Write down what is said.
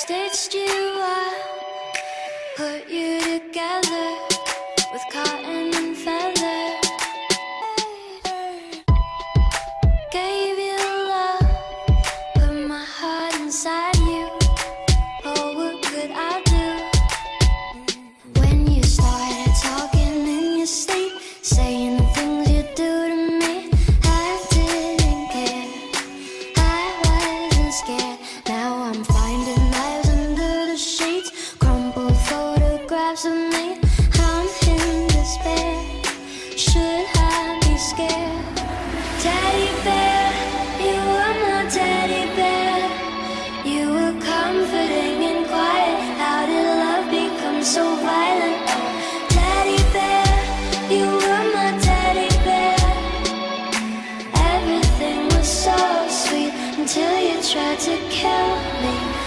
Stitched you up, put you together with cotton and feather. Gave you love, put my heart inside you. Oh, what could I do? When you started talking in your sleep, saying the things you do to me, I didn't care, I wasn't scared. Now I'm finding lives under the sheets, crumpled photographs of me. I'm in despair, should I be scared? Teddy bear, you were my teddy bear. You were comforting and quiet. How did love become so violent? Teddy bear, you were my teddy bear. Everything was so sweet until you tried to kill me.